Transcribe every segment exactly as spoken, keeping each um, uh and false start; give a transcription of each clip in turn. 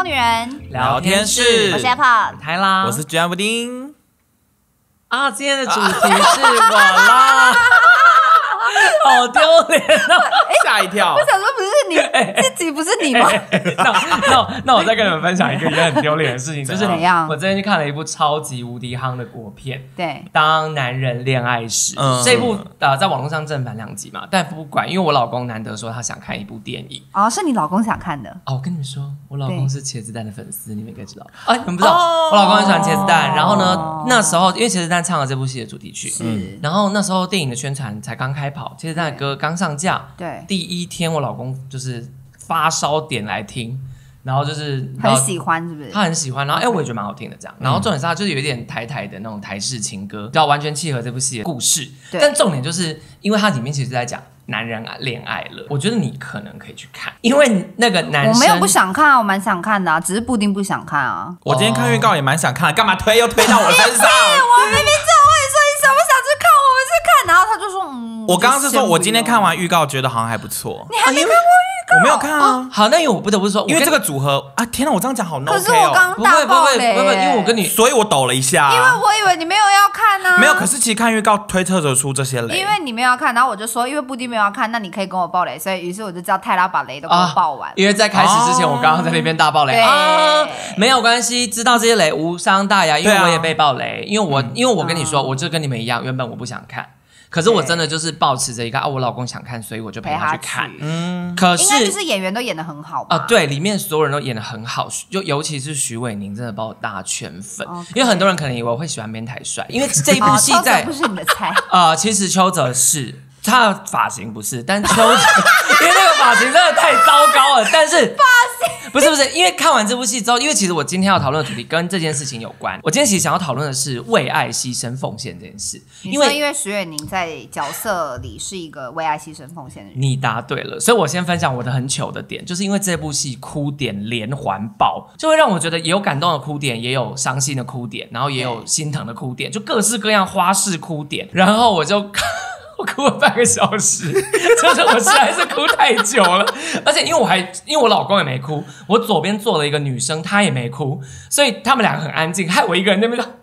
女人聊天室， 我是 Apple， 台啦， 我是居安布丁啊。今天的主题是我啦，好丢脸哦！ 吓一跳。 我想说不是你、欸、自己不是你吗？ 欸、那那那我再跟你们分享一个也很丢脸的事情，就是怎样？ 我最近去看了一部超级无敌夯的国片， 对， 当男人恋爱时。嗯、这部呃在网络上正反两集嘛，但不管，因为我老公难得说他想看一部电影。 哦，是你老公想看的？ 哦，我跟你们说，我老公是茄子蛋的粉丝，你们应该知道。哎、啊，你们不知道、哦，我老公很喜欢茄子蛋。然后呢，那时候因为茄子蛋唱了这部戏的主题曲， 是。 然后那时候电影的宣传才刚开跑，茄子蛋的歌刚上架， 对， 第一天我老公就是发烧点来听，然后就是很喜欢，是不是？ 他很喜欢，然后哎、欸，我也觉得蛮好听的这样。然后重点是他就是有一点台台的那种台式情歌，要完全契合这部戏的故事。但重点就是因为它里面其实在讲男人啊恋爱了，我觉得你可能可以去看，因为那个男生我没有不想看啊，我蛮想看的啊，只是布丁不想看啊。 我今天看预告也蛮想看的，干嘛推又推到我身上？ 我明明知道，我也说你想不想去看，我们去看，然后他就说嗯。 我刚刚是说我今天看完预告觉得好像还不错。 你还没看过预告？ 我没有看啊。 哦、好，那因为我不得不说， 因为这个组合啊，天哪，我这样讲好 no。 可是我刚刚大爆雷， 不会不会，因为我跟你， 所以我抖了一下、啊， 因为我以为你没有要看啊。 没有，可是其实看预告推测得出这些雷。 因为你没有要看，然后我就说，因为布丁没有要看，那你可以跟我爆雷，所以于是我就知道泰拉把雷都给我爆完。啊、 因为在开始之前，哦、我刚刚在那边大爆雷啊，没有关系，知道这些雷无伤大雅，因为我也被爆雷，因为我、嗯、因为我跟你说，我就跟你们一样，原本我不想看。可是我真的就是抱持着一个啊，我老公想看，所以我就陪他去看。嗯，可是应该就是演员都演得很好吧？ 啊、呃，对，里面所有人都演得很好，就尤其是徐伟宁，真的把我大圈粉。Okay. 因为很多人可能以为我会喜欢边台帅，因为这一部戏在、 哦、不是你的菜啊、呃。其实邱泽是他的发型不是，但邱泽因为那个发型真的太糟糕了。但是发型不是不是，因为看完这部戏之后，因为其实我今天要讨论的主题跟这件事情有关。我今天其实想要讨论的是为爱牺牲奉献这件事。 因为因为徐伟宁在角色里是一个为爱牺牲奉献的人。 你答对了，所以我先分享我的很糗的点，就是因为这部戏哭点连环爆，就会让我觉得也有感动的哭点，也有伤心的哭点，然后也有心疼的哭点，就各式各样花式哭点。然后我就我哭了半个小时，就是我实在是哭太久了，而且因为我还因为我老公也没哭，我左边坐了一个女生，她也没哭，所以他们两个很安静，害我一个人在那边。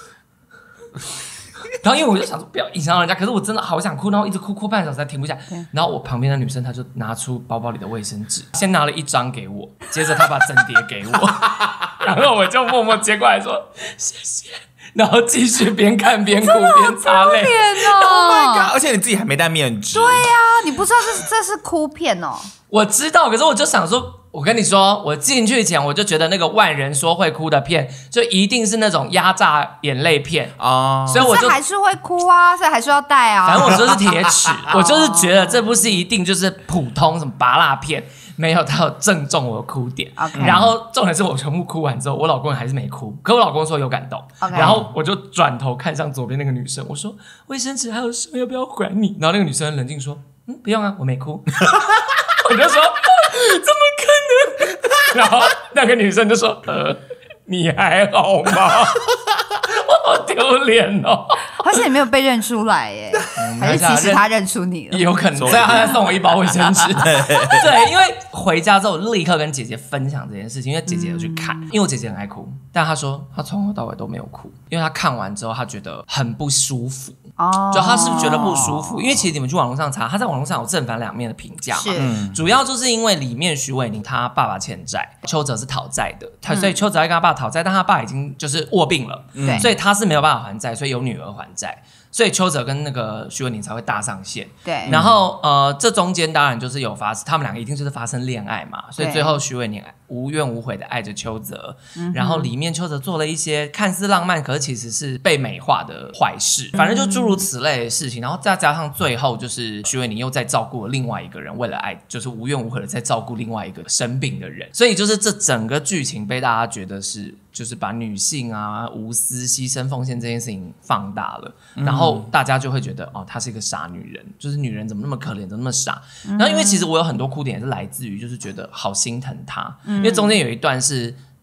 然后因为我就想说不要影响到人家，可是我真的好想哭，然后一直哭哭半小时才停不下。然后我旁边的女生她就拿出包包里的卫生纸，先拿了一张给我，接着她把整叠给我，然后我就默默接过来说谢谢。然后继续边看边哭边擦泪。 Oh my god！ 而且你自己还没戴面纸。 对呀、啊，你不知道这这是哭片哦。 我知道，可是我就想说，我跟你说，我进去前我就觉得那个万人说会哭的片，就一定是那种压榨眼泪片啊， oh. 所以我就还是会哭啊，所以还是要戴啊。 反正我就是铁齿，我就是觉得这部戏一定就是普通什么芭乐片。没有到正中我的哭点， okay. 然后重点是我全部哭完之后，我老公还是没哭，可我老公说有感动， okay. 然后我就转头看向左边那个女生，我说卫生纸还有剩，要不要还你？然后那个女生很冷静说，嗯，不用啊，我没哭。我就说怎么可能？然后那个女生就说，呃，你还好吗？我好丢脸哦。 而且你没有被认出来耶，嗯、还是其实他认出你了？ 有可能，所以他在送我一包卫生纸。对，因为回家之后立刻跟姐姐分享这件事情，因为姐姐有去看，嗯、因为我姐姐很爱哭，但她说她从头到尾都没有哭，因为她看完之后她觉得很不舒服。哦，就她是觉得不舒服，因为其实你们去网络上查，她在网络上有正反两面的评价嘛。 是、 嗯，主要就是因为里面徐伟宁他爸爸欠债，邱泽是讨债的，他、嗯、所以邱泽要跟他爸讨债，但他爸已经就是卧病了，嗯、所以他是没有办法还债，所以由女儿还债。所以邱泽跟那个徐伟宁才会搭上线， 对。 然后呃，这中间当然就是有发生，他们两个一定就是发生恋爱嘛，所以最后徐伟宁无怨无悔的爱着邱泽，然后里面邱泽做了一些看似浪漫，可是其实是被美化的坏事，反正就诸如此类的事情。然后再加上最后就是徐伟宁又在照顾了另外一个人，为了爱就是无怨无悔的在照顾另外一个生病的人，所以就是这整个剧情被大家觉得是就是把女性啊无私牺牲奉献这件事情放大了，然后大家就会觉得哦，她是一个傻女人，就是女人怎么那么可怜，怎么那么傻。然后因为其实我有很多哭点也是来自于就是觉得好心疼她，因为中间有一段是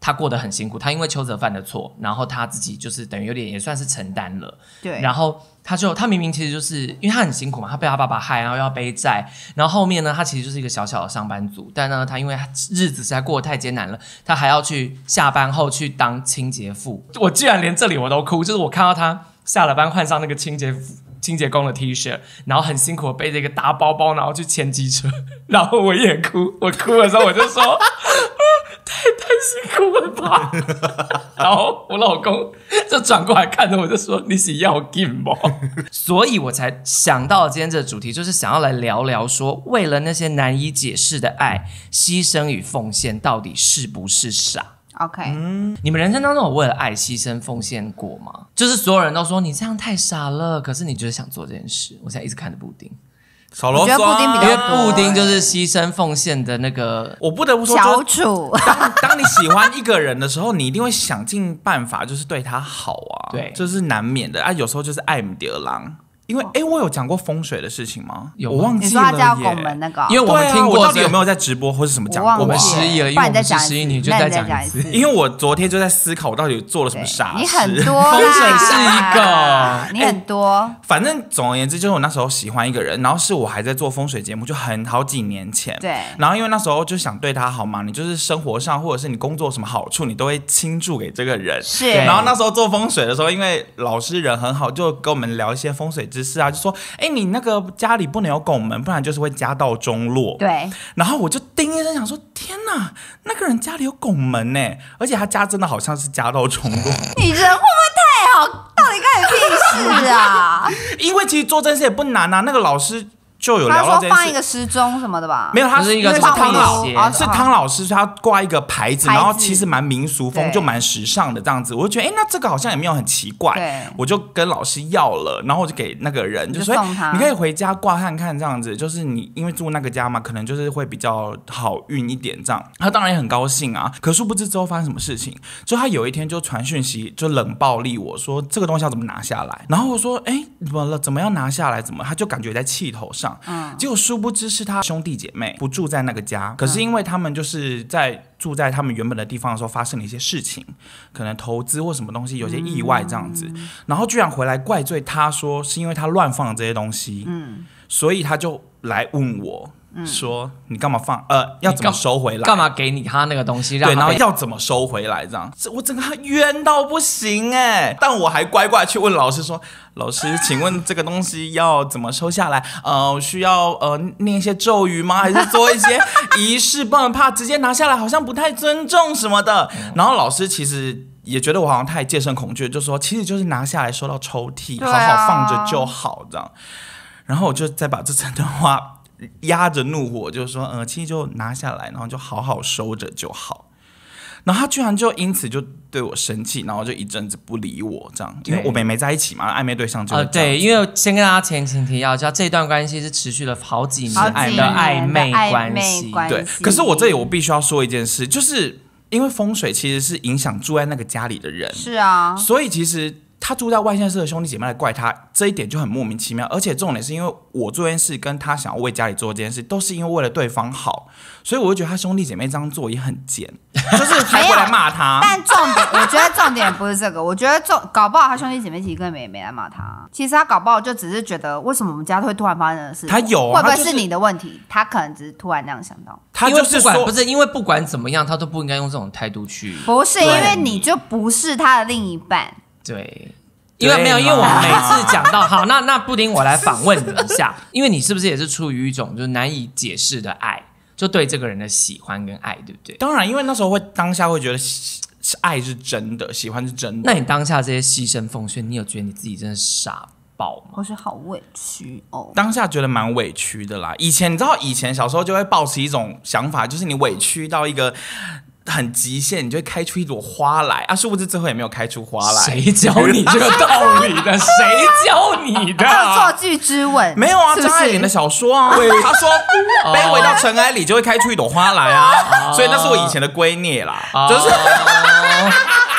他过得很辛苦，他因为邱泽犯的错，然后他自己就是等于有点也算是承担了。 对， 然后他就他明明其实就是因为他很辛苦嘛，他被他爸爸害，然后又要背债，然后后面呢，他其实就是一个小小的上班族，但呢，他因为他日子实在过得太艰难了，他还要去下班后去当清洁妇。我居然连这里我都哭，就是我看到他下了班换上那个清洁妇。清洁工的 T 恤，然后很辛苦的背着一个大包包，然后去牵机车，然后我也哭，我哭的时候我就说，太太辛苦了吧，然后我老公就转过来看着我就说，你是要劲吗？所以我才想到今天这个主题，就是想要来聊聊说，为了那些难以解释的爱，牺牲与奉献到底是不是傻 ？OK， 嗯，你们人生当中有为了爱牺牲奉献过吗？就是所有人都说你这样太傻了，可是你就是想做这件事。我现在一直看着布丁， 少啰嗦、啊， 我觉得布丁比较因为布丁就是牺牲奉献的那个。 我不得不说， 小楚， 当当你喜欢一个人的时候，你一定会想尽办法，就是对他好啊， 对， 这是难免的啊。有时候就是爱不得狼。因为哎、欸，我有讲过风水的事情吗？ 有， 我忘记了耶。 你说他家拱门那个， 因为我们听过、 啊，我到底有没有在直播或是什么讲过？ 我们失忆了，因为我们是失忆，你就再讲一次。 因为我昨天就在思考，我到底做了什么傻事。 你很多， 风水是一个， 你很多、欸。 反正总而言之，就是我那时候喜欢一个人，然后是我还在做风水节目，就很好几年前。 对。 然后因为那时候就想对他好嘛，你就是生活上或者是你工作什么好处，你都会倾注给这个人。 是。 然后那时候做风水的时候，因为老师人很好，就跟我们聊一些风水知识啊，就说。哎，你那个家里不能有拱门，不然就是会家道中落。 对， 然后我就叮一声想说，天哪，那个人家里有拱门呢，而且他家真的好像是家道中落。 你人会不会太好？到底干你屁事啊？ 因为其实做这件事也不难啊，那个老师。就有聊到这件事， 他说放一个时钟什么的吧？ 没有，他是一个是汤老，是汤老师，他挂一个牌子，然后其实蛮民俗风，就蛮时尚的这样子。我就觉得，哎，那这个好像也没有很奇怪，我就跟老师要了，然后我就给那个人，就说你可以回家挂看看这样子，就是你因为住那个家嘛，可能就是会比较好运一点这样。他当然也很高兴啊，可殊不知之后发生什么事情，就他有一天就传讯息，就冷暴力我说这个东西要怎么拿下来，然后我说，哎，怎么了？怎么样拿下来？怎么？他就感觉在气头上，嗯，结果殊不知是他兄弟姐妹不住在那个家，可是因为他们就是在住在他们原本的地方的时候发生了一些事情，可能投资或什么东西有些意外这样子，嗯、然后居然回来怪罪他说是因为他乱放了这些东西，嗯，所以他就来问我。嗯、说你干嘛放？呃，要怎么收回来？ 干嘛给你他那个东西？让对，然后要怎么收回来？这样，我整个冤到不行哎！但我还乖乖去问老师说：“老师，请问这个东西要怎么收下来？呃，需要呃念一些咒语吗？还是做一些仪式？不然怕直接拿下来好像不太尊重什么的。”然后老师其实也觉得我好像太戒慎恐惧，就说其实就是拿下来收到抽屉，好好放着就好这样。然后我就再把这整段话。压着怒火就说，呃，其实就拿下来，然后就好好收着就好。然后他居然就因此就对我生气，然后就一阵子不理我这样，因为我们没在一起嘛，暧昧对象就呃对，因为先跟大家前情提要，这段关系是持续了好几年的暧昧关系， 对。可是我这里我必须要说一件事，就是因为风水其实是影响住在那个家里的人， 是啊， 所以其实。他住在外县市的兄弟姐妹来怪他，这一点就很莫名其妙。而且重点是因为我做这件事，跟他想要为家里做这件事，都是因为为了对方好，所以我就觉得他兄弟姐妹这样做也很贱，就是还会来骂他。 但重点，我觉得重点不是这个，我觉得重搞不好他兄弟姐妹其实根本也没来骂他。其实他搞不好就只是觉得，为什么我们家会突然发生的事？ 他有、啊， 会不会是你的问题？他可能只是突然那样想到。 他就是说， 不是因为不管怎么样，他都不应该用这种态度去。 不是因为你就不是他的另一半。 对。因为没有，因为我们每次讲到好，那那布丁，我来访问你一下，因为你是不是也是出于一种就是难以解释的爱，就对这个人的喜欢跟爱，对不对？ 当然，因为那时候会当下会觉得爱是真的，喜欢是真的。 那你当下这些牺牲奉献，你有觉得你自己真的傻爆吗？ 我是好委屈哦， 当下觉得蛮委屈的啦。以前你知道，以前小时候就会抱持一种想法，就是你委屈到一个。很极限，你就会开出一朵花来啊！殊不知最后也没有开出花来。 谁教你这个道理的？谁教你的？ 作句之吻没有啊？张爱玲的小说啊，他说卑微到尘埃里就会开出一朵花来啊，所以那是我以前的圭臬啦，就是。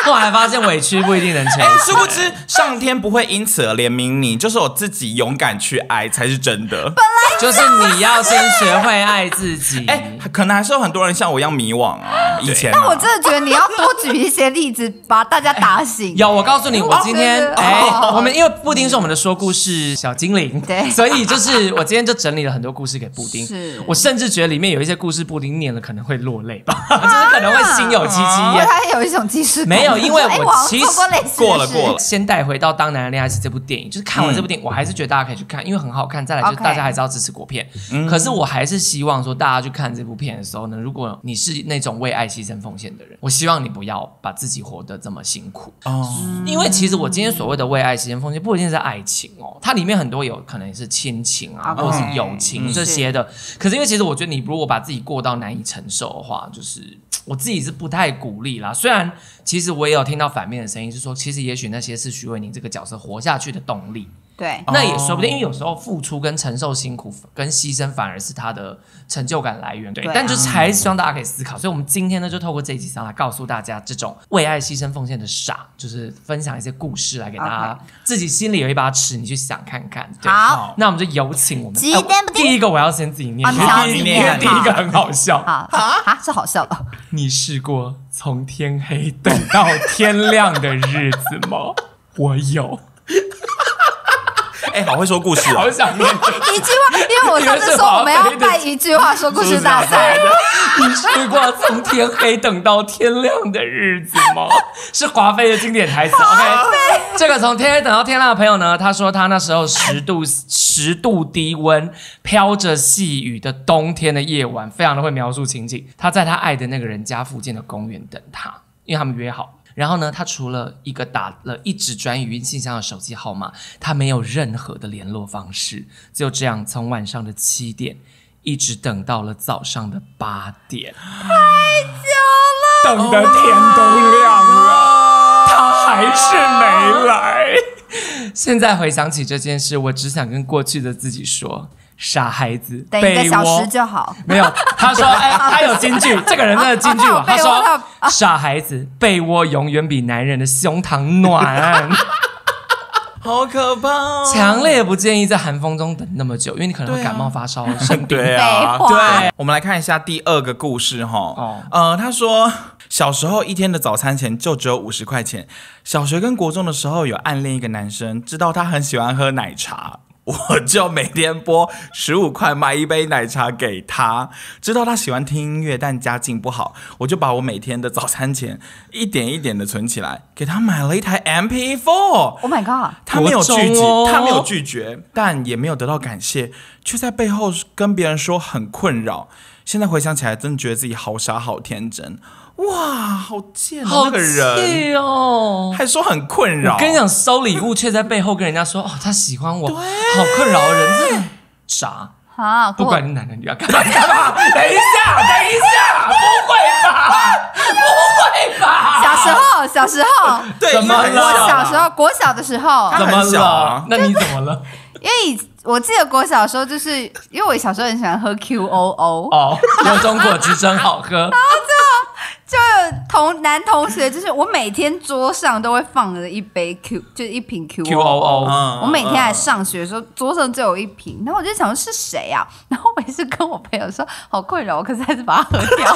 后来发现委屈不一定能成全。 殊不知上天不会因此而怜悯你，就是我自己勇敢去爱才是真的。本来就是你要先学会爱自己。 哎，可能还是有很多人像我一样迷惘啊。以前、啊， 但我真的觉得你要多举一些例子，把大家打醒。 有，我告诉你，我今天哎、 哦， 我们因为布丁是我们的说故事小精灵， 对， 所以就是我今天就整理了很多故事给布丁。 是， 我甚至觉得里面有一些故事，布丁念了可能会落泪吧，就是可能会心有戚戚焉。 他有一种即视感。 没有，因为我其实过了过了。 先带回到《当男人恋爱时》这部电影，就是看完这部电影，我还是觉得大家可以去看，因为很好看。再来就是大家还是要支持国片，可是我还是希望说，大家去看这部片的时候呢，如果你是那种为爱牺牲奉献的人，我希望你不要把自己活得这么辛苦哦。因为其实我今天所谓的为爱牺牲奉献，不一定是爱情哦，它里面很多有可能是亲情啊，或者是友情这些的。可是因为其实我觉得你如果把自己过到难以承受的话，就是我自己是不太鼓励啦。虽然其实我也有听到反面的声音，是说其实也许那些是徐伟宁这个角色活下去的动力。 对， 那也说不定，因为有时候付出跟承受辛苦跟牺牲反而是他的成就感来源。对，对啊、但就是还是希望大家可以思考。所以我们今天呢，就透过这一集上来告诉大家，这种为爱牺牲奉献的傻，就是分享一些故事来给大家， okay. 自己心里有一把尺，你去想看看。 好， 那我们就有请我们。 几点不定？ 第一个我要先自己念， 啊、 因为第一个很好笑。 好啊，是好笑的。 你试过从天黑等到天亮的日子吗？我有。 哎、欸，好会说故事哦！ 好想念一句话，因为我上次说我们要办一句话说故事大赛。 你试过从天黑等到天亮的日子吗？是华妃的经典台词。OK， 这个从天黑等到天亮的朋友呢，他说他那时候十度十度低温，飘着细雨的冬天的夜晚，非常的会描述情景。他在他爱的那个人家附近的公园等他，因为他们约好。然后呢，他除了一个打了一纸专语音信箱的手机号码，他没有任何的联络方式。就这样，从晚上的七点一直等到了早上的八点， 太久了， 等的天都亮了，他还是没来。现在回想起这件事，我只想跟过去的自己说。傻孩子， 等一个小时就好。 没有，他说，哎，他有金句，这个人真的金句哦。他说，傻孩子，被窝永远比男人的胸膛暖。 好可怕、哦！ 强烈不建议在寒风中等那么久，因为你可能会感冒发烧生病。 对啊，对。我们来看一下第二个故事哈。哦，呃，他说小时候一天的早餐钱就只有五十块钱。小学跟国中的时候有暗恋一个男生，知道他很喜欢喝奶茶。我就每天拨十五块买一杯奶茶给他，知道他喜欢听音乐，但家境不好，我就把我每天的早餐钱一点一点的存起来，给他买了一台 M P 四。 Oh my god！ 他没有拒绝， 哦、 他没有拒绝，但也没有得到感谢，却在背后跟别人说很困扰。现在回想起来，真的觉得自己好傻好天真。哇，好贱、哦！ 好那个人哦， 还说很困扰。 我跟你讲，收礼物却在背后跟人家说哦，他喜欢我，好困扰的人，真的傻啊！ 不管你男的女的，干嘛干嘛？等一下，等一下，不会吧？不会吧？ 小时候，小时候， 对， 怎么了？ 我小时候，国小的时候， 怎么了？ 啊、 那你怎么了？ 因为我记得国小的时候，就是因为我小时候很喜欢喝 Q O O 哦，有种果汁真好喝。然后就就同男同学，就是我每天桌上都会放着一杯 Q， 就是一瓶 Q O O。我每天来上学的时候，桌上就有一瓶，然后我就想说是谁啊？然后我也是跟我朋友说好困扰，可是还是把它喝掉。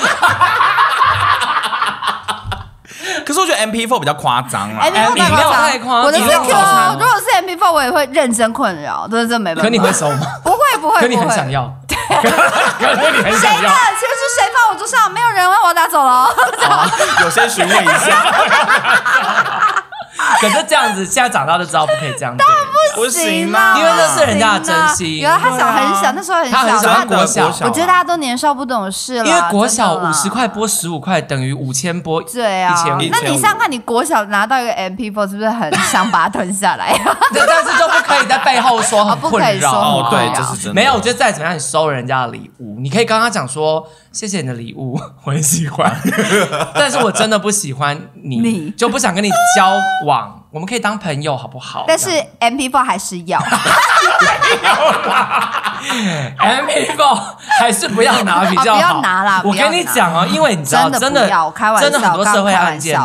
可是我觉得 M P 四 比较夸张啊 ，M P 四太夸张。 我的是 Q O O， 如果是 M P 四 我也会认真困扰，真的真没办法。 可你会收吗？ 不会不会， 可你很想要。对，可你很想要。 其实是谁放我桌上？没有人，我拿走了。 有先询问一下。 可是这样子，现在长大就知道不可以这样对。 不行啊， 因为那是人家的真心。 原来他小很小，那时候很小， 他很喜欢国小。 我觉得大家都年少不懂事了。 因为国小五十块拨十五块等于五千拨， 对啊。那你想想看，你国小拿到一个 M P 四，是不是很想把它吞下来？ 但是就不可以在背后说很困扰。 哦，对，这是真的。 没有，我觉得再怎么样，你收人家的礼物，你可以跟他讲说。谢谢你的礼物，我很喜欢，但是我真的不喜欢你，你就不想跟你交往。我们可以当朋友，好不好？ 但是 M P 四 还是要， 没有啦 ，M P 四 还是不要拿比较好。 哦、不要拿啦！ 我跟你讲哦，因为你知道，真的， 真的，开玩笑， 真的很多社会案件。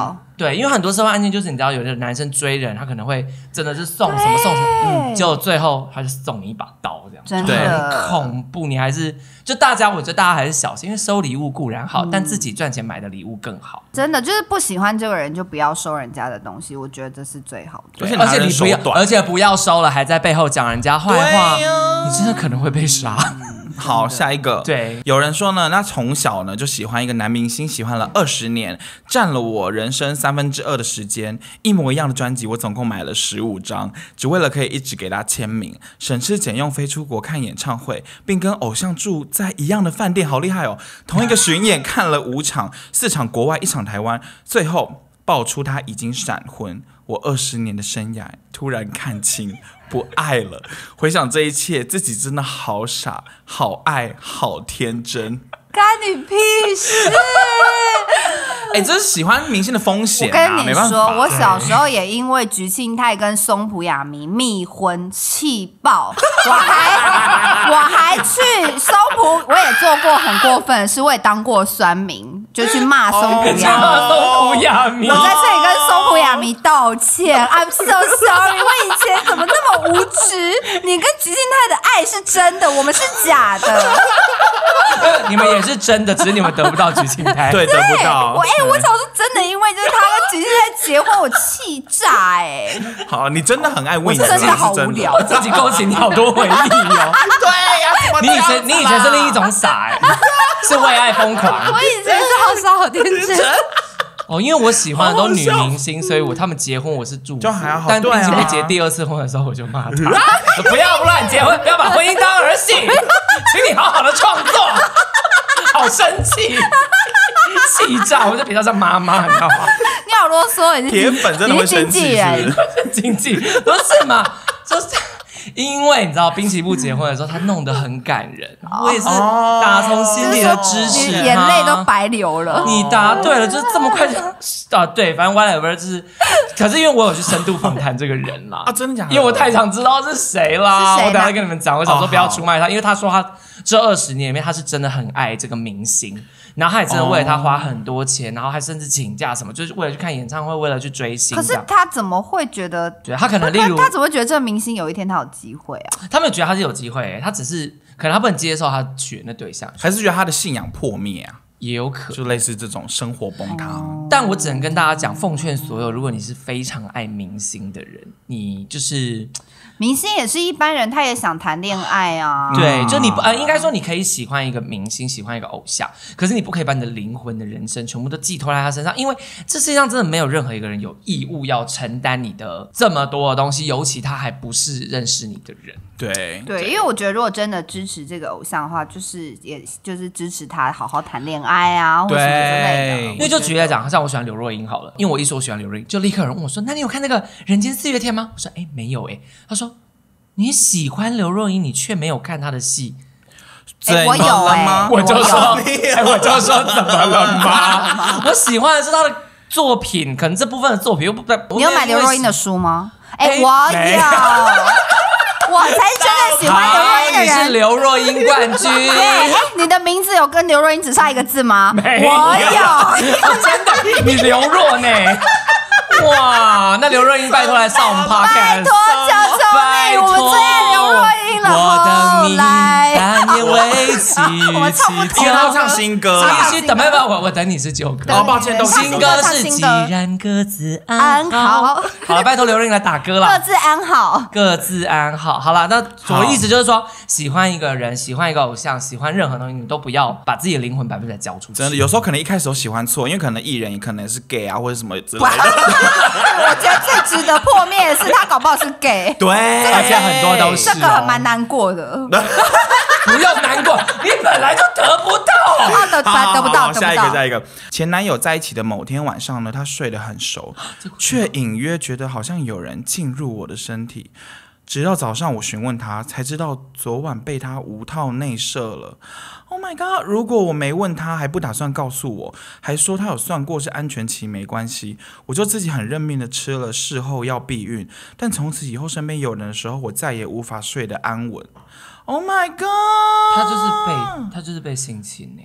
对，因为很多社会案件就是你知道，有的男生追人，他可能会真的是送什么送什么，嗯，结果最后他就送你一把刀，这样真的很恐怖。你还是就大家，我觉得大家还是小心，因为收礼物固然好，嗯、但自己赚钱买的礼物更好。 真的就是不喜欢这个人就不要收人家的东西，我觉得这是最好的。 而且你不要，而且不要收了，还在背后讲人家坏话，啊、你真的可能会被杀。 好，下一个。 对， 有人说呢，那从小呢就喜欢一个男明星，喜欢了二十年，占了我人生三分之二的时间。一模一样的专辑，我总共买了十五张，只为了可以一直给他签名，省吃俭用飞出国看演唱会，并跟偶像住在一样的饭店，好厉害哦！同一个巡演看了五场，四场国外，一场台湾，最后爆出他已经闪婚。我二十年的生涯突然看清。不爱了，回想这一切，自己真的好傻，好爱，好天真。 干你屁事！ 哎、欸，这是喜欢明星的风险、啊。 我跟你说，我小时候也因为菊庆泰跟松浦亚弥密婚气爆，我还我还去松浦，我也做过很过分的事，我也当过酸民，就去骂松浦亚弥。 松浦亚弥， 我在这里跟松浦亚弥道歉 ，I'm so sorry， 我以前怎么那么无知？你跟菊庆泰的爱是真的，我们是假的。 你们也是真的，只是你们得不到菊庆泰， 对，得不到。 我哎、欸，我小时候真的因为就是他跟菊庆泰结婚，我气炸哎、欸。 好，你真的很爱问， 真的好无聊， 自己勾起你好多回忆哦。 对呀、啊， 你以前你以前是另一种傻哎、欸，是为爱疯狂。 我以前是好傻好天真。 哦，因为我喜欢的都女明星，所以我他们结婚我是祝福， 就还好。 但并且被结第二次婚的时候，我就骂他，不要乱结婚，不要把婚姻当儿戏，请你好好的创作。好生气，气炸！我就比较像妈妈，你知道吗？ 你好啰嗦，你是铁粉真的会生气， 人， 经纪不是嘛？就是因为你知道，滨崎步结婚的时候，他弄得很感人，哦、我也是打从心里的支持他， 眼泪都白流了。 你答对了，就是这么快就啊，对，反正 whatever 就是，可是因为我有去深度访谈这个人啦， 啊，真的假的？ 因为我太想知道是谁啦，我等下跟你们讲，我想说不要出卖他，因为他说他这二十年里面他是真的很爱这个明星。然后他也真的为了他花很多钱，然后还甚至请假什么，就是为了去看演唱会，为了去追星。 可是他怎么会觉得？ 对，他可能例如他怎么会觉得这个明星有一天他有机会啊？ 他没有觉得他是有机会，他只是可能他不能接受他选的对象， 还是觉得他的信仰破灭啊？ 也有可能， 就类似这种生活崩塌。 哦、但我只能跟大家讲，奉劝所有如果你是非常爱明星的人，你就是。 明星也是一般人，他也想谈恋爱啊。 对，就你呃，应该说你可以喜欢一个明星，喜欢一个偶像，可是你不可以把你的灵魂的人生全部都寄托在他身上，因为这世界上真的没有任何一个人有义务要承担你的这么多的东西，尤其他还不是认识你的人。 对对，因为我觉得如果真的支持这个偶像的话，就是也就是支持他好好谈恋爱啊，或者什么之类的。 因为就举例来讲，像我喜欢刘若英好了，因为我一说我喜欢刘若英，就立刻有人问我说：“那你有看那个《人间四月天》吗？”我说：“哎，没有哎。”他说。你喜欢刘若英，你却没有看她的戏， 欸、我有哎、欸， 我就说，哎，我就说怎么了吗？我喜欢的是她的作品，可能这部分的作品又不不。 你有买刘若英的书吗？哎、欸，我有，我才真的喜欢刘若英的人。 你是刘若英冠军。 欸、你的名字有跟刘若英只差一个字吗？ 没有， 我有， 真的，你刘若呢？哇，那刘若英拜托来上我们 podcast， 拜托求求你，我们最爱刘若英了。 我等你， 来， 但也为期期天要唱新歌啦， 必须等，不不，我我等你是旧歌。 哦，抱歉，都新歌是既然各自安好。好了，拜托刘若英来打歌了。 各自安好， 各自安好。好了，那我的意思就是说，喜欢一个人，喜欢一个偶像，喜欢任何东西，你都不要把自己的灵魂百分之百交出去。 真的，有时候可能一开始都喜欢错，因为可能艺人可能是 gay 啊，或者什么之类的。 我觉得最值得破灭的是他搞不好是 gay， 对， 而且很多都是、哦， 这个蛮难过的。 不用难过，你本来就得不到， 哦、得, 得不到。 下一个，下一个。前男友在一起的某天晚上呢，他睡得很熟，却隐约觉得好像有人进入我的身体。直到早上我询问他，才知道昨晚被他无套内射了。Oh my god！ 如果我没问他，还不打算告诉我，还说他有算过是安全期没关系，我就自己很认命的吃了事后要避孕。但从此以后身边有人的时候，我再也无法睡得安稳。Oh my god！ 他就是被他就是被性侵欸，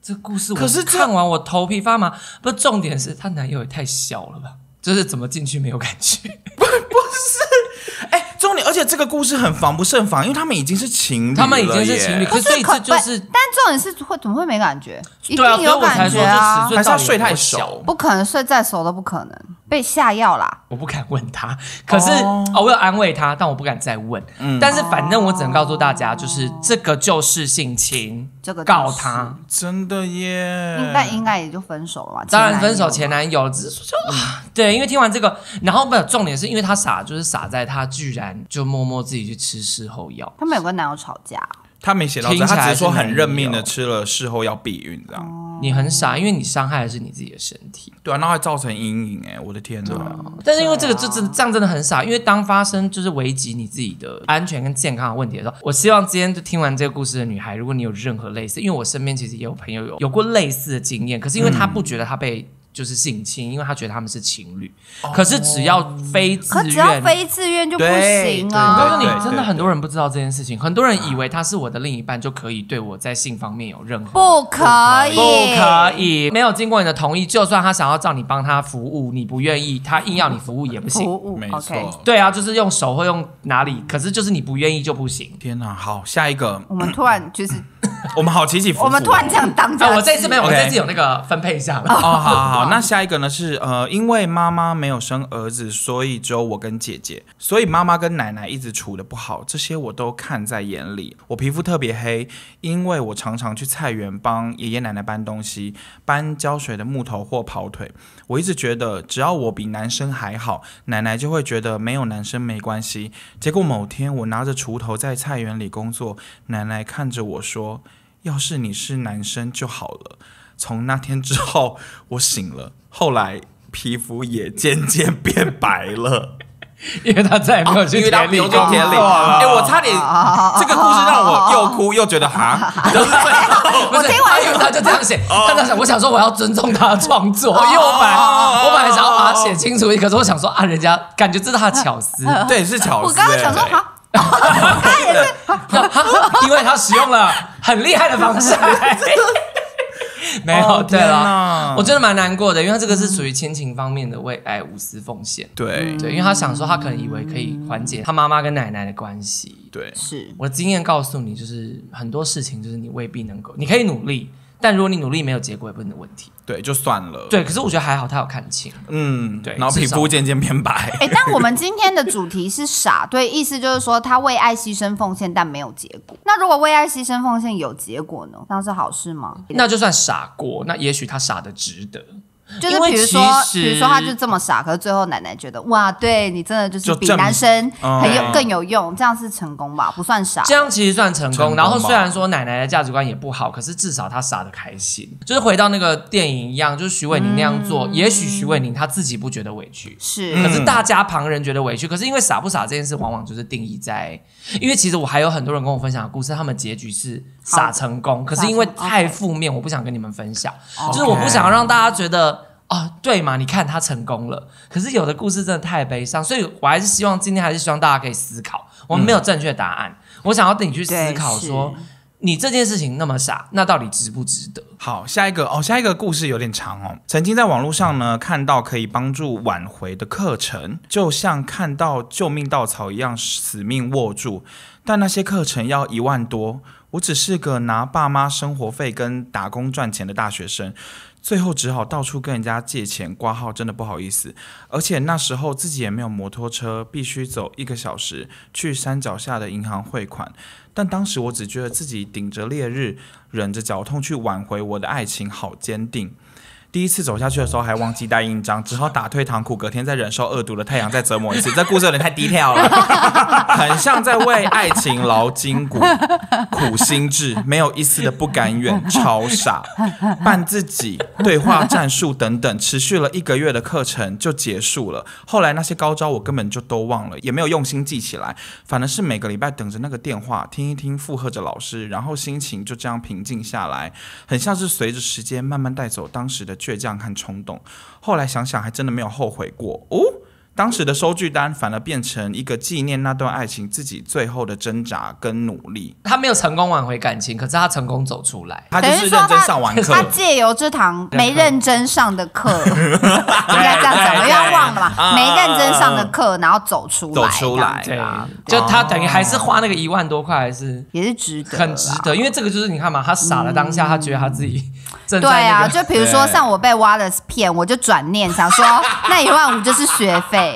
这故事我是看完我头皮发麻。不是，重点是她男友也太小了吧？就是怎么进去没有感觉？ 不不是，哎、欸，重点，而且这个故事很防不胜防，因为他们已经是情侣了， 他们已经是情侣，可是所以这就是， 但重点是会怎么会没感觉？一定有感觉啊！ 还是要睡太熟？ 不可能睡再熟都不可能。被下药啦！ 我不敢问他，可是、oh. 哦，我有安慰他，但我不敢再问。嗯，但是反正我只能告诉大家，就是这个就是性侵， 这个、就是、 告他， 真的耶！ 应该应该也就分手了吧？ 当然分手，前男友只是说、嗯，对，因为听完这个，然后不，重点是因为他傻，就是傻在他居然就默默自己去吃事后药。 他们有跟男友吵架。 他没写到这，他只是说很认命的吃了事后要避孕这样。 哦、你很傻，因为你伤害的是你自己的身体。 对啊，那会造成阴影哎、欸，我的天哪！ 啊、但是因为这个就真这样真的很傻，因为当发生就是危及你自己的安全跟健康的问题的时候，我希望今天就听完这个故事的女孩，如果你有任何类似，因为我身边其实也有朋友有有过类似的经验，可是因为她不觉得她被。就是性侵，因为他觉得他们是情侣，哦、可是只要非自愿， 可只要非自愿就不行啊！ 我告诉你，真的很多人不知道这件事情，很多人以为他是我的另一半就可以对我在性方面有任何不可以， 不可以，没有经过你的同意，就算他想要叫你帮他服务，你不愿意，他硬要你服务也不行。 服务没错， 对啊，就是用手或用哪里，可是就是你不愿意就不行。 天哪，好，下一个， 我们突然就是。 我们好起起伏伏、哦， 我们突然这样当家、 啊，我这次没有， okay. 我这次有那个分配一下了。 哦，好好好，那下一个呢是呃，因为妈妈没有生儿子，所以只有我跟姐姐，所以妈妈跟奶奶一直处得不好，这些我都看在眼里。我皮肤特别黑，因为我常常去菜园帮爷爷奶奶搬东西，搬浇水的木头或跑腿。我一直觉得只要我比男生还好，奶奶就会觉得没有男生没关系。结果某天我拿着锄头在菜园里工作，奶奶看着我说，要是你是男生就好了。从那天之后我醒了，后来皮肤也渐渐变白了。 因为他再也没有去田里工作了。 哎、欸，我差点、哦、这个故事让我又哭又觉得哈，就是最后不是他，因为他就这样写，哦、他在想，我想说我要尊重他的创作，哦、因为我本来、哦、我本来想要把它写清楚，可是我想说啊，人家感觉这是他的巧思， 对，是巧思。 我刚刚想说哈。他也是， 因为他使用了很厉害的防晒。没有、哦、对了，我真的蛮难过的，因为他这个是属于亲情方面的为爱无私奉献。 对对，因为他想说他可能以为可以缓解他妈妈跟奶奶的关系。 对， 是我的经验告诉你，就是很多事情就是你未必能够，你可以努力。但如果你努力没有结果，也不是你的问题。 对，就算了。 对，可是我觉得还好，他有看清。 嗯， 对。 然后皮肤渐渐变白。 哎、欸，但我们今天的主题是傻，对，意思就是说他为爱牺牲奉献，但没有结果。那如果为爱牺牲奉献有结果呢？那是好事吗？ 那就算傻过，那也许他傻的值得。 就是比如说，比如说他就这么傻，可是最后奶奶觉得哇，对你真的就是比男生很有更有用，这样是成功吧？不算傻， 这样其实算成功。成功然后虽然说奶奶的价值观也不好，可是至少她傻得开心。就是回到那个电影一样，就是徐伟宁那样做，嗯、也许徐伟宁他自己不觉得委屈， 是， 可是大家旁人觉得委屈。可是因为傻不傻这件事，往往就是定义在，因为其实我还有很多人跟我分享的故事，他们结局是傻成功，可是因为太负面，我不想跟你们分享， okay. 就是我不想让大家觉得。哦，对嘛？你看他成功了，可是有的故事真的太悲伤，所以我还是希望今天还是希望大家可以思考，我们没有正确答案，嗯、我想要你去思考说，你这件事情那么傻，那到底值不值得？ 好，下一个哦，下一个故事有点长哦。曾经在网络上呢看到可以帮助挽回的课程，就像看到救命稻草一样，死命握住。但那些课程要一万多，我只是个拿爸妈生活费跟打工赚钱的大学生。最后只好到处跟人家借钱挂号，真的不好意思。而且那时候自己也没有摩托车，必须走一个小时去山脚下的银行汇款。但当时我只觉得自己顶着烈日，忍着绞痛去挽回我的爱情，好坚定。第一次走下去的时候还忘记带印章，只好打退堂鼓，隔天再忍受恶毒的太阳再折磨一次。这故事有点太detail了，很像在为爱情劳筋骨，苦心志，没有一丝的不甘愿，超傻。扮自己、对话战术等等，持续了一个月的课程就结束了。后来那些高招我根本就都忘了，也没有用心记起来，反而是每个礼拜等着那个电话，听一听，附和着老师，然后心情就这样平静下来，很像是随着时间慢慢带走当时的倔强和冲动。后来想想还真的没有后悔过哦。 当时的收据单反而变成一个纪念那段爱情自己最后的挣扎跟努力。 他没有成功挽回感情，可是他成功走出来， 他就是认真上完课。 他借由这堂没认真上的课，应该这样讲，因为他忘了嘛，没认真上的课，然后走出来， 走出来， 对，就他等于还是花那个一万多块，还是也是值得， 很值得，因为这个就是你看嘛，他傻了当下，他觉得他自己正在对啊，就比如说像我被 Wallace 骗，我就转念想说那一万五就是学费。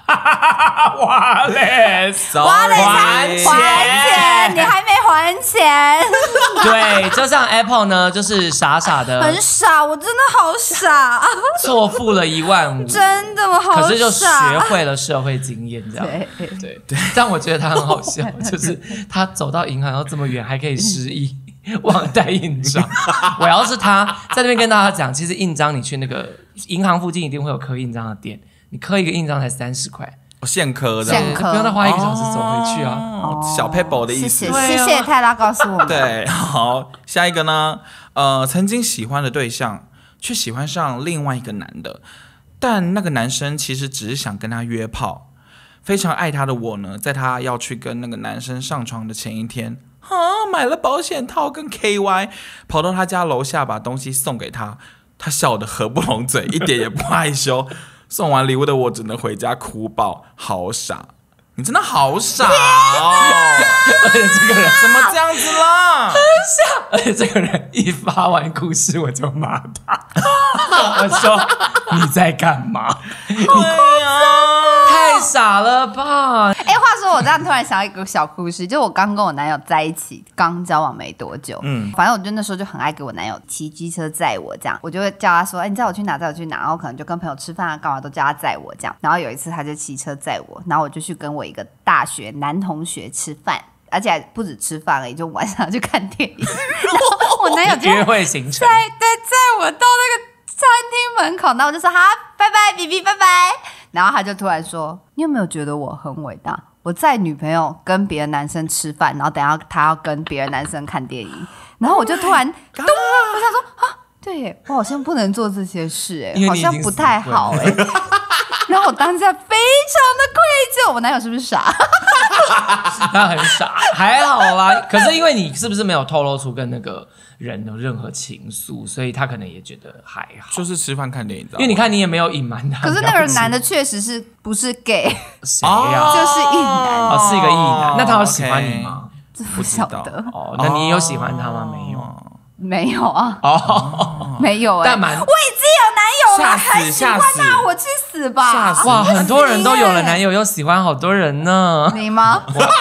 Wallace， Wallace 还钱，你还没还钱。 对，就像 Apple 呢，就是傻傻的， 很傻，我真的好傻， 错付了一万五， 真的我好傻， 可是就学会了社会经验，这样对对对。但我觉得他很好笑，就是他走到银行要这么远，还可以失忆。忘了带印章，我要是他在那边跟大家讲，其实印章你去那个银行附近一定会有刻印章的店，你刻一个印章才三十块， 现刻的， 现刻不用再花一个小时走回去啊。 哦、小 paper 的意思， 谢谢谢谢泰拉告诉我们。 对，好，下一个呢？呃，曾经喜欢的对象却喜欢上另外一个男的，但那个男生其实只是想跟他约炮。非常爱他的我呢，在他要去跟那个男生上床的前一天。啊！买了保险套跟 K Y， 跑到他家楼下把东西送给他，他笑得合不拢嘴，一点也不害羞。送完礼物的我只能回家哭爆，好傻！你真的好傻哦！ 而且这个人怎么这样子啦？ 很傻！而且这个人一发完故事我就骂他，我说你在干嘛？ 对呀。 太傻了吧！ 哎、欸，话说我这样突然想到一个小故事，就我刚跟我男友在一起，刚交往没多久，嗯，反正我就那时候就很爱给我男友骑机车载我，这样我就会叫他说，哎、欸，你载我去哪？载我去哪？然后可能就跟朋友吃饭啊，干嘛都叫他载我这样。然后有一次他就骑车载我，然后我就去跟我一个大学男同学吃饭。而且还不止吃饭而已，就晚上去看电影。然后我男友就约会行程， 对对，载我到那个餐厅门口，然后我就说好，拜拜 ，B B， 拜拜。然后他就突然说：“你有没有觉得我很伟大？我载女朋友跟别的男生吃饭，然后等一下他要跟别的男生看电影。”然后我就突然咚，我想说啊，对耶，我好像不能做这些事，哎，好像不太好，哎。然后我当下非常的愧疚，我男友是不是傻？ 他很傻，还好啦。可是因为你是不是没有透露出跟那个人有任何情愫，所以他可能也觉得还好。 就是吃饭看电影， 因为你看你也没有隐瞒他。 可是那个男的确实是不是 gay？ 谁呀？ 就是异男， 哦，是一个异男。那他有喜欢你吗？ 这不晓得。 哦，那你有喜欢他吗？没有。 没有啊， 哦， 没有哎、欸， 但蛮我已经有男友了，还喜欢他，我去死吧！ 哇，很多人都有了男友，又喜欢好多人呢。 你吗？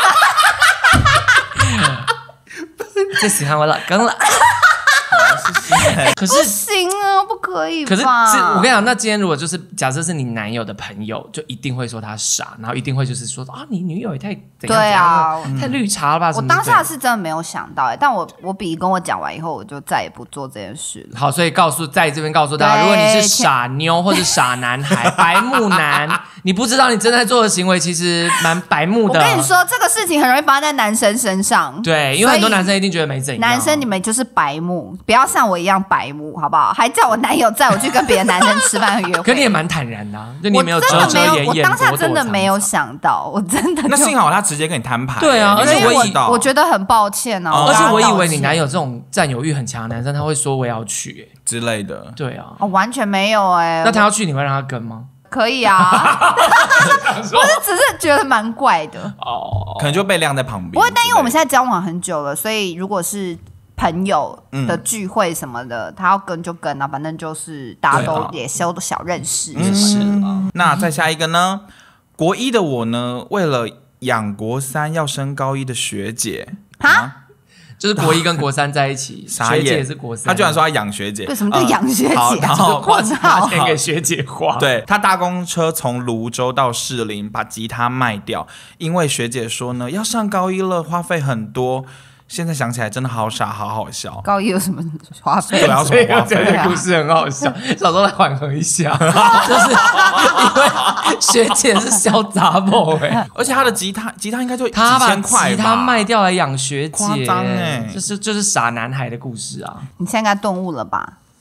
最喜欢我老公了。可是不行啊，不可以吧？ 可是我跟你讲，那今天如果就是假设是你男友的朋友，就一定会说他傻，然后一定会就是说啊，你女友也太怎样对啊， 怎样太绿茶了吧？ 我当下是真的没有想到哎、欸，但我我比跟我讲完以后，我就再也不做这件事了。 好，所以告诉在这边告诉大家，如果你是傻妞或者傻男孩、白目男，你不知道你正在做的行为其实蛮白目的。 我跟你说，这个事情很容易发生在男生身上。 对，因为很多男生一定觉得没怎样。 男生你们就是白目，不要像我一样白目，好不好？还叫我男友载我去跟别的男生吃饭和约会。 可你也蛮坦然的、啊，就你没有遮遮掩掩。 我当下真的没有想到，我真的。 那幸好他直接跟你摊牌。 对啊，而且我以我觉得很抱歉哦。 而且我以为你男友这种占有欲很强的男生，他会说我要去、欸、 之类的。 对啊， 哦，完全没有哎、欸。 那他要去，你会让他跟吗？ 可以啊，我是只是觉得蛮怪的哦， 可能就被晾在旁边。 不过，但因为我们现在交往很久了，所以如果是朋友的聚会什么的，嗯、他要跟就跟啊，反正就是大家都也修小认识什么的。是嗯、那再下一个呢？国一的我呢，为了养国三要升高一的学姐哈。 就是国一跟国三在一起，学姐也是国三， 他居然说他养学姐， 对，什么叫养学姐？ 嗯、然后花钱给学姐花。 对，他搭公车从泸州到士林，把吉他卖掉，因为学姐说呢，要上高一了，花费很多。现在想起来真的好傻，好好笑。 高一有什么花费？ 对，有什么花费？ 这个故事很好笑，小时候来缓和一下，就是因为学姐是小杂某哎， 而且他的吉他吉他应该就几千块吧， 他把吉他卖掉来养学姐， 夸张哎， 就是就是傻男孩的故事啊。 你现在应该顿悟了吧？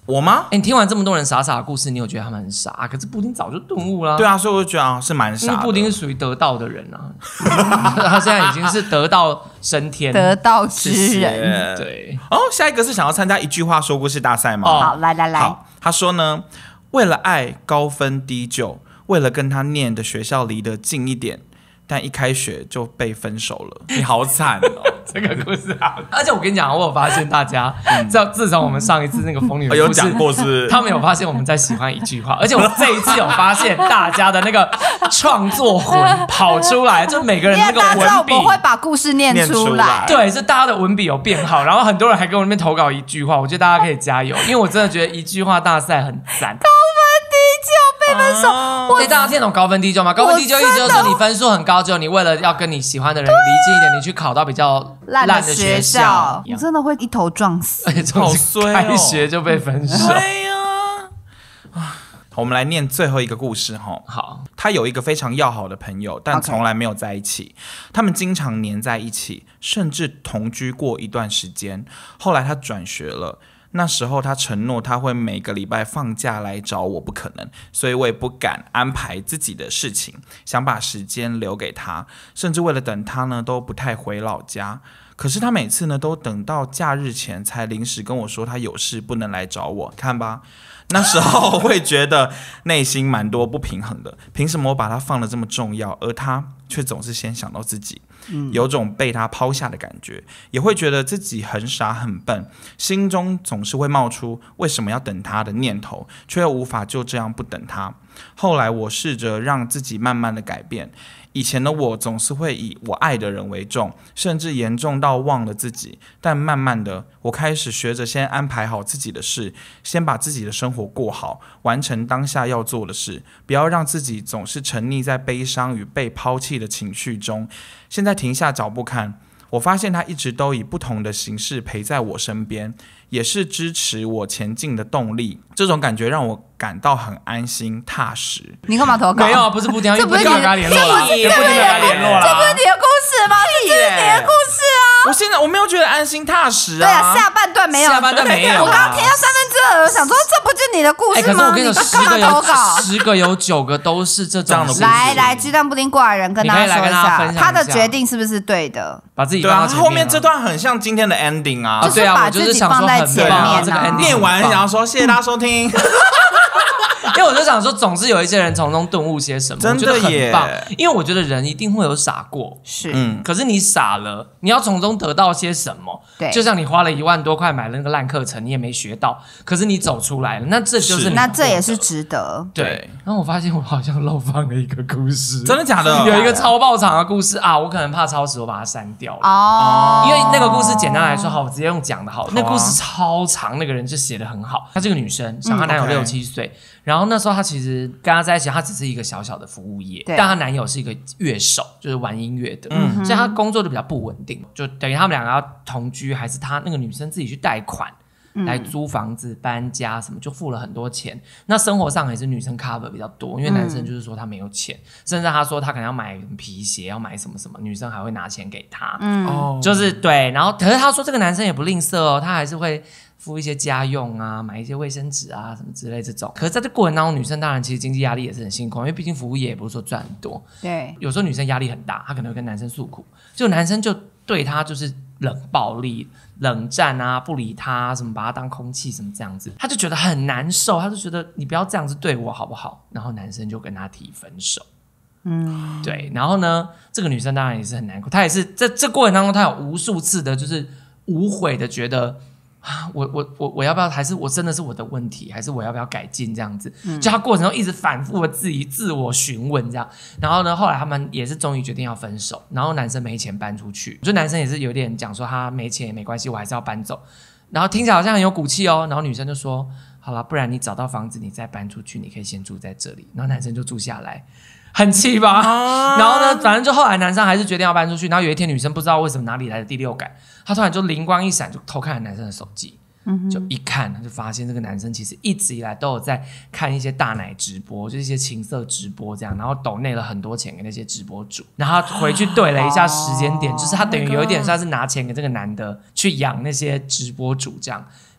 我吗？ 哎，你听完这么多人傻傻的故事，你有觉得他们很傻？可是布丁早就顿悟了。 对啊，所以我就觉得啊，是蛮傻的。 因为布丁是属于得道的人啊，他现在已经是得道升天， 得道之人。 对。 哦，下一个是想要参加一句话说故事大赛吗？ 哦、好，来来来。 好，他说呢，为了爱高分低就，为了跟他念的学校离得近一点。但一开学就被分手了，你好惨哦！ 这个故事啊，而且我跟你讲，我有发现大家，自自从我们上一次那个风女有讲过是， 他们有发现我们在喜欢一句话，而且我这一次有发现大家的那个创作魂跑出来，就每个人那个文笔， 我会把故事念出来， 对，是大家的文笔有变好，然后很多人还给我那边投稿一句话，我觉得大家可以加油，因为我真的觉得一句话大赛很赞。 被分手， 所以大家听懂高分低就吗？高分低就意思就是你分数很高，只有你为了要跟你喜欢的人离近一点，你去考到比较烂的学校， 我真的会一头撞死。 好衰哦！ 开学就被分手。 对呀、啊。我们来念最后一个故事哈。 好， 他有一个非常要好的朋友，但从来没有在一起。Okay. 他们经常黏在一起，甚至同居过一段时间。后来他转学了。那时候他承诺他会每个礼拜放假来找我，不可能，所以我也不敢安排自己的事情，想把时间留给他，甚至为了等他呢都不太回老家。可是他每次呢都等到假日前才临时跟我说他有事不能来找我，看吧，那时候会觉得内心蛮多不平衡的，凭什么我把他放得这么重要，而他却总是先想到自己，有种被他抛下的感觉，也会觉得自己很傻很笨，心中总是会冒出为什么要等他的念头，却又无法就这样不等他。后来我试着让自己慢慢的改变，以前的我总是会以我爱的人为重，甚至严重到忘了自己，但慢慢的我开始学着先安排好自己的事，先把自己的生活过好，完成当下要做的事，不要让自己总是沉溺在悲伤与被抛弃的情绪中。现在停下脚步看，我发现他一直都以不同的形式陪在我身边，也是支持我前进的动力。这种感觉让我感到很安心踏实。 你干嘛投稿？ 没有，不是布丁， 这不是跟他联络了， 这不是跟他联络了， 这不是你的故事吗？这是你的故事啊！ 我现在我没有觉得安心踏实啊。 对啊，下半段没有， 下半段没有、啊。 我刚刚听到三分之二，我想说这不就你的故事吗？ 欸、可是我跟你说，十个有十个有九个都是这种的故事。 来来，鸡蛋布丁过来人跟大家说一下，他的决定是不是对的？ 把自己对啊， 放到前面、啊。 后面这段很像今天的 ending 啊。 就是把自己放在前面啊。 这个 ending 念完想要说谢谢大家收听。 因为我就想说，总是有一些人从中顿悟些什么， 真的耶， 我觉得很棒。因为我觉得人一定会有傻过， 是， 嗯，可是你傻了，你要从中得到些什么？ 对， 就像你花了一万多块买了那个烂课程，你也没学到，可是你走出来了，那这就是你， 那这也是值得。 对。对，然后我发现我好像漏放了一个故事， 真的假的？ 有一个超爆长的故事啊，我可能怕超时，我把它删掉了。 哦， 因为那个故事简单来说，好，我直接用讲的好了。好啊、那故事超长，那个人就写得很好。她这个女生，小她男友六七岁。然后那时候她其实跟她在一起，她只是一个小小的服务业，但她男友是一个乐手，就是玩音乐的，嗯，所以她工作就比较不稳定，就等于他们两个要同居，还是她那个女生自己去贷款来租房子、搬家什么，就付了很多钱。那生活上也是女生 cover 比较多，因为男生就是说他没有钱，嗯、甚至他说他可能要买皮鞋，要买什么什么，女生还会拿钱给他，嗯，就是对。然后可是他说这个男生也不吝啬哦，他还是会付一些家用啊，买一些卫生纸啊什么之类这种。可是在这过程当中，女生当然其实经济压力也是很辛苦，因为毕竟服务业也不是说赚很多。 对， 有时候女生压力很大，她可能会跟男生诉苦，就男生就对她就是冷暴力、冷战啊，不理她，什么把她当空气什么这样子，她就觉得很难受，她就觉得你不要这样子对我好不好？然后男生就跟她提分手。嗯，对，然后呢，这个女生当然也是很难过，她也是在这过程当中，她有无数次的就是无悔的觉得。啊，我我我我要不要？还是我真的是我的问题？还是我要不要改进？这样子，嗯、就他过程中一直反复的自己自我询问这样。然后呢，后来他们也是终于决定要分手。然后男生没钱搬出去，就男生也是有点讲说他没钱也没关系，我还是要搬走。然后听起来好像很有骨气哦。然后女生就说：“好了，不然你找到房子你再搬出去，你可以先住在这里。”然后男生就住下来。很气吧、啊、然后呢反正就后来男生还是决定要搬出去，然后有一天女生不知道为什么哪里来的第六感，她突然就灵光一闪，就偷看了男生的手机、嗯、就一看就发现这个男生其实一直以来都有在看一些大奶直播，就是一些情色直播这样，然后抖内了很多钱给那些直播主，然后他回去对了一下时间点、哦、就是他等于有一点算是拿钱给这个男的去养那些直播主这样，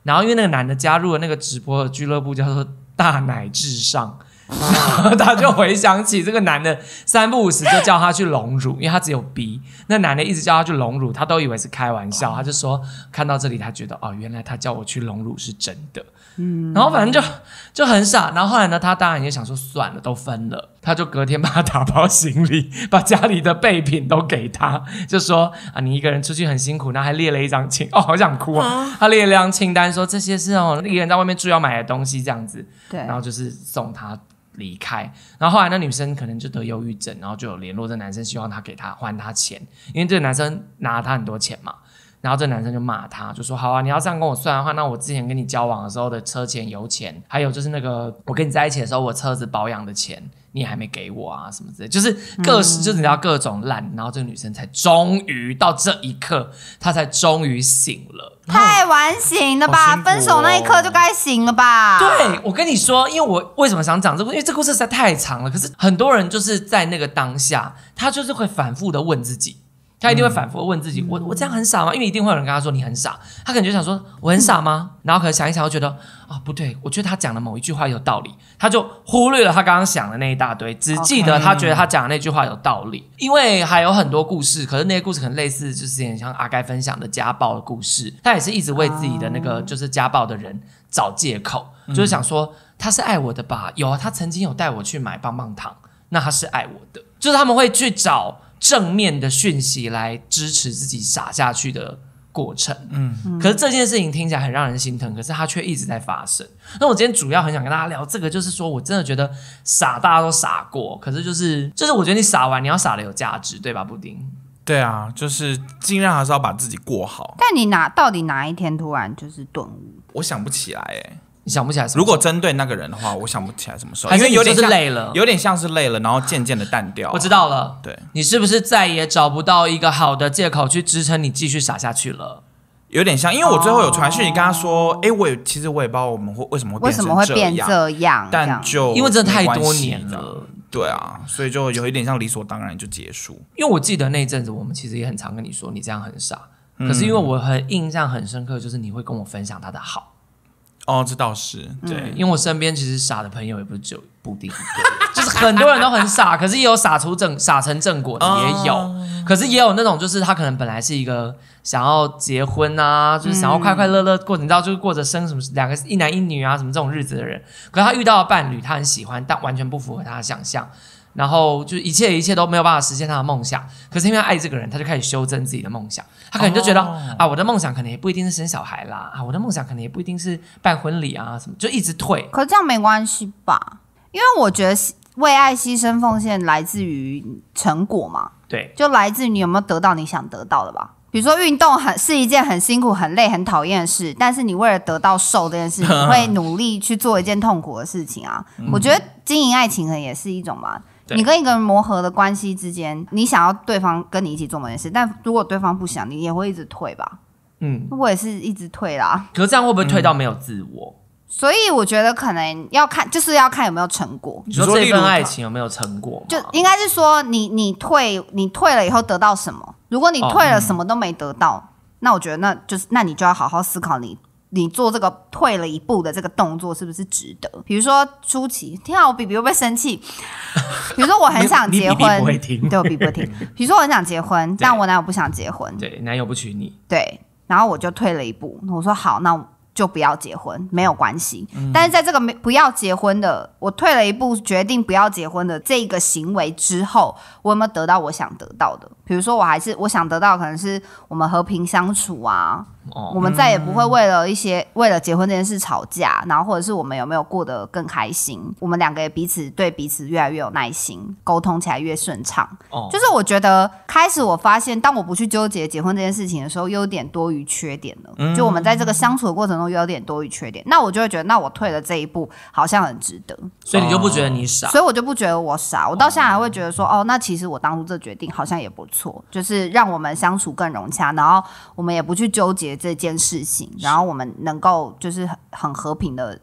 然后因为那个男的加入了那个直播的俱乐部，叫做大奶至上。他就回想起这个男的三不五时就叫他去隆乳，因为他只有 B， 那男的一直叫他去隆乳，他都以为是开玩笑，他就说看到这里他觉得哦，原来他叫我去隆乳是真的。嗯，然后反正就就很傻，然后后来呢，他当然也想说算了，都分了，他就隔天把他打包行李，把家里的备品都给他，就说啊，你一个人出去很辛苦，然后还列了一张清，哦，好想哭啊！嗯、他列了一张清单，说这些是哦，一个人在外面住要买的东西，这样子，对，然后就是送他离开。然后后来那女生可能就得忧郁症，然后就有联络这男生，希望他给他还他钱，因为这个男生拿了他很多钱嘛。然后这男生就骂他，就说好啊，你要这样跟我算的话，那我之前跟你交往的时候的车钱、油钱，还有就是那个我跟你在一起的时候我车子保养的钱，你也还没给我啊，什么之类，就是各式、嗯、就是你要各种烂。然后这个女生才终于到这一刻，她才终于醒了。 太晚醒了吧、哦、分手那一刻就该醒了吧。 对，我跟你说，因为我为什么想讲这个，因为这故事实在太长了，可是很多人就是在那个当下，他就是会反复的问自己，他一定会反复问自己，嗯、我我这样很傻吗？因为一定会有人跟他说你很傻，他可能就想说我很傻吗？嗯、然后可能想一想，又觉得啊、哦、不对，我觉得他讲的某一句话有道理，他就忽略了他刚刚想的那一大堆，只记得他觉得他讲的那句话有道理。Okay. 因为还有很多故事，可是那些故事可能类似，就是有点像阿该分享的家暴的故事，他也是一直为自己的那个就是家暴的人找借口，嗯、就是想说他是爱我的吧？有啊，他曾经有带我去买棒棒糖，那他是爱我的，就是他们会去找正面的讯息来支持自己傻下去的过程。嗯，可是这件事情听起来很让人心疼，可是它却一直在发生。那我今天主要很想跟大家聊这个，就是说我真的觉得傻大家都傻过，可是就是就是我觉得你傻完你要傻的有价值，对吧布丁？ 对啊，就是尽量还是要把自己过好。 但你哪到底哪一天突然就是顿悟？ 我想不起来哎。 你想不起来什么？ 如果针对那个人的话，我想不起来什么时候， 因为有点像累了， 有点像是累了，然后渐渐的淡掉。 我知道了， 对， 你是不是再也找不到一个好的借口去支撑你继续傻下去了？ 有点像，因为我最后有传讯，你跟他说，哎、哦，我也其实我也不知道我们会为什么会变成这样， 为什么会变这样， 但就因为真的太多年了， 对啊，所以就有一点像理所当然就结束。 因为我记得那一阵子，我们其实也很常跟你说你这样很傻，嗯、可是因为我很印象很深刻，就是你会跟我分享他的好。 哦，这倒是对、 嗯，因为我身边其实傻的朋友也不是只有布丁一个，就是很多人都很傻，可是也有傻出正傻成正果的也有，哦、可是也有那种就是他可能本来是一个想要结婚啊，就是想要快快乐乐过，你知道就是过着生什么两个一男一女啊什么这种日子的人，可是他遇到的伴侣他很喜欢，但完全不符合他的想象。然后就一切一切都没有办法实现他的梦想，可是因为他爱这个人，他就开始修正自己的梦想。他可能就觉得、哦、啊，我的梦想可能也不一定是生小孩啦，啊，我的梦想可能也不一定是办婚礼啊，什么就一直退。 可这样没关系吧？因为我觉得为爱牺牲奉献来自于成果嘛， 对， 就来自于你有没有得到你想得到的吧。比如说运动很是一件很辛苦、很累、很讨厌的事，但是你为了得到瘦这件事，你会努力去做一件痛苦的事情啊。嗯、我觉得经营爱情可能也是一种嘛。你跟一个人磨合的关系之间，你想要对方跟你一起做某件事，但如果对方不想，你也会一直退吧。嗯，我也是一直退啦。 可是这样会不会退到没有自我？嗯、 所以我觉得可能要看，就是要看有没有成果。 你说这份爱情有没有成果？ 就应该是说你你退你退了以后得到什么？如果你退了什么都没得到，哦嗯、那我觉得那就是那你就要好好思考你。你做这个退了一步的这个动作是不是值得？比如说初期，天啊，我比比会不会生气？比如说我很想结婚， 你比比不会听， 对，我比比不会听。比如说我很想结婚，但我男友不想结婚， 对，男友不娶你， 对，然后我就退了一步，我说好，那就不要结婚，没有关系。嗯、但是在这个不要结婚的，我退了一步，决定不要结婚的这个行为之后，我有没有得到我想得到的？比如说，我还是我想得到，可能是我们和平相处啊。哦、我们再也不会为了一些、嗯、为了结婚这件事吵架，然后或者是我们有没有过得更开心，我们两个也彼此对彼此越来越有耐心，沟通起来越顺畅。哦、就是我觉得开始我发现，当我不去纠结结婚这件事情的时候，优点多于缺点了。嗯、就我们在这个相处的过程中，有点多于缺点，那我就会觉得，那我退了这一步，好像很值得。 所以你就不觉得你傻？ 所以我就不觉得我傻。我到现在还会觉得说，哦，那其实我当初这决定好像也不错，就是让我们相处更融洽，然后我们也不去纠结这件事情，然后我们能够就是很和平的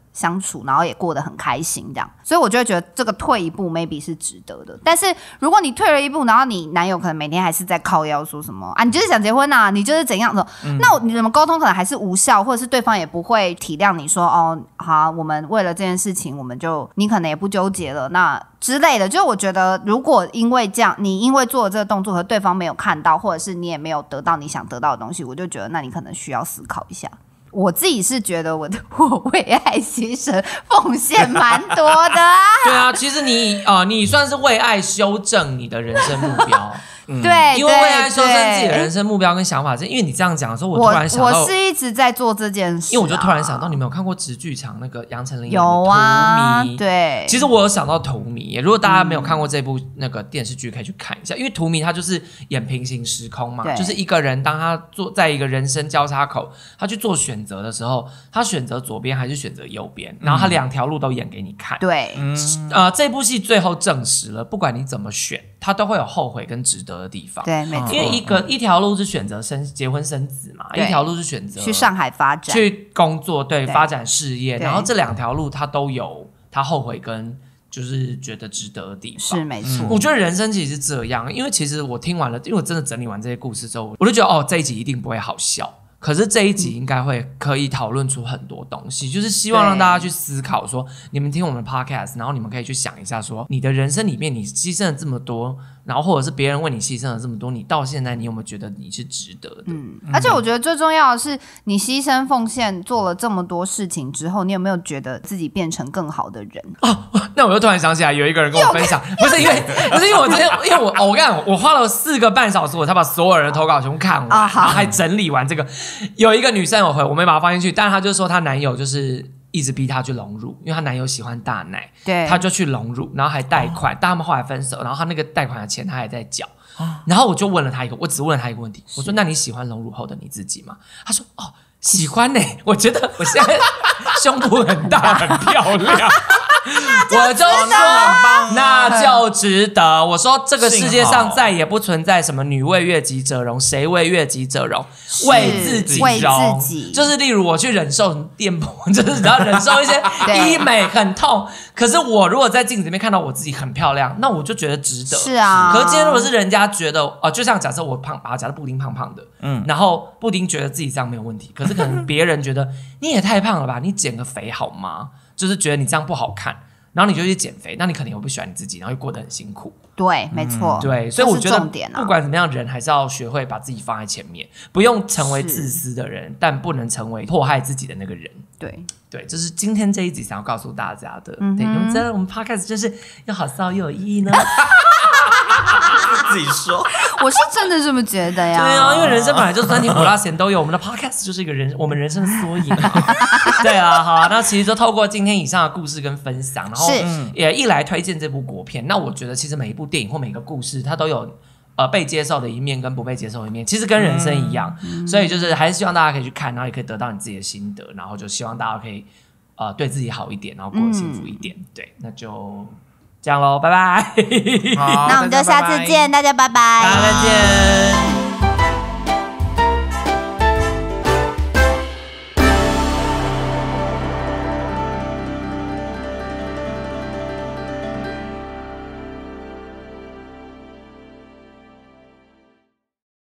相处，然后也过得很开心这样，所以我就会觉得这个退一步 maybe 是值得的。但是如果你退了一步，然后你男友可能每天还是在靠腰说什么啊，你就是想结婚啊，你就是怎样的，嗯、那你怎么沟通可能还是无效，或者是对方也不会体谅你说哦，好，我们为了这件事情，我们就你可能也不纠结了，那之类的。就是我觉得，如果因为这样，你因为做了这个动作和对方没有看到，或者是你也没有得到你想得到的东西，我就觉得那你可能需要思考一下。我自己是觉得我的我为爱牺牲奉献蛮多的啊。 对啊，其实你啊、呃，你算是为爱修正你的人生目标。 嗯、对， 因为为爱修正自己的人生目标跟想法，是因为你这样讲的时候，我突然想到， 我是一直在做这件事、啊， 因为我就突然想到，你们有看过直剧场那个杨丞琳有啊？ 荼蘼， 对， 其实我有想到荼蘼，如果大家没有看过这部那个电视剧，可以去看一下，因为荼蘼它就是演平行时空嘛，就是一个人当他做在一个人生交叉口，他去做选择的时候，他选择左边还是选择右边，然后他两条路都演给你看。 对， 嗯、呃，这部戏最后证实了，不管你怎么选，他都会有后悔跟值得的地方。 对，没错。 因为一个、嗯、一条路是选择生结婚生子嘛，一条路是选择去上海发展、 去工作，对，对发展事业，然后这两条路他都有他后悔跟就是觉得值得的地方， 是没错。 我觉得人生其实是这样，因为其实我听完了，因为我真的整理完这些故事之后，我就觉得哦，这一集一定不会好笑。可是这一集应该会可以讨论出很多东西，就是希望让大家去思考说，你们听我们的 podcast， 然后你们可以去想一下说，你的人生里面你牺牲了这么多，然后或者是别人为你牺牲了这么多，你到现在你有没有觉得你是值得的？ 嗯，而且我觉得最重要的是，你牺牲奉献做了这么多事情之后，你有没有觉得自己变成更好的人？ 哦，那我又突然想起来，有一个人跟我分享，不是因为不是因为我今天，因为我我跟你讲，我花了四个半小时，我才把所有人的投稿全部看完，啊、然后还整理完这个。有一个女生有回，我没把她放进去，但是她就说她男友就是一直逼她去隆乳，因为她男友喜欢大奶， 对， 她就去隆乳，然后还贷款，哦、但他们后来分手，然后她那个贷款的钱她还在缴。然后我就问了她一个，我只问了她一个问题，我说：“那你喜欢隆乳后的你自己吗？”她说：“哦，喜欢呢、欸，我觉得我现在胸部很大，很漂亮。”我就说那就值得。我说这个世界上再也不存在什么女为悦己者容，谁为悦己者容，为自己容。就是例如我去忍受电波，就是只要忍受一些医美很痛，可是我如果在镜子里面看到我自己很漂亮，那我就觉得值得。 是啊。 可是今天如果是人家觉得，呃，就像假设我胖，啊，假设布丁胖胖的，嗯，然后布丁觉得自己这样没有问题，可是可能别人觉得你也太胖了吧，你减个肥好吗？就是觉得你这样不好看，然后你就去减肥，那你可能又不喜欢你自己，然后又过得很辛苦。 对，没错、 嗯。对，所以我觉得不管怎么样，人还是要学会把自己放在前面，不用成为自私的人，但不能成为迫害自己的那个人。 对对，这是今天这一集想要告诉大家的。嗯、对，用在我们 podcast 就是又好笑又有意义呢。 自己说， 我是真的这么觉得呀。 对啊，因为人生本来就是酸甜苦辣咸都有，我们的 podcast 就是一个人我们人生的缩影。对啊，好啊，那其实就透过今天以上的故事跟分享，然后也一来推荐这部国片。那我觉得其实每一部电影或每个故事，它都有呃被接受的一面跟不被接受的一面，其实跟人生一样。嗯、所以就是还是希望大家可以去看，然后也可以得到你自己的心得，然后就希望大家可以呃对自己好一点，然后过得幸福一点。嗯、对，那就。这样咯，拜拜。 那我们就下次见，大家拜拜， 大家再见。